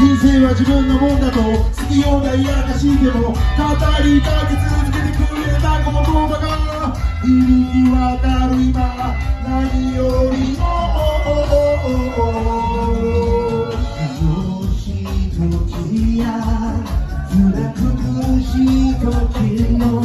人生は自分のもんだと好きようが嫌らしいでも語りかけ続けてくれたこの言葉が意味わかる今何よりも楽しい時や辛く苦しい時の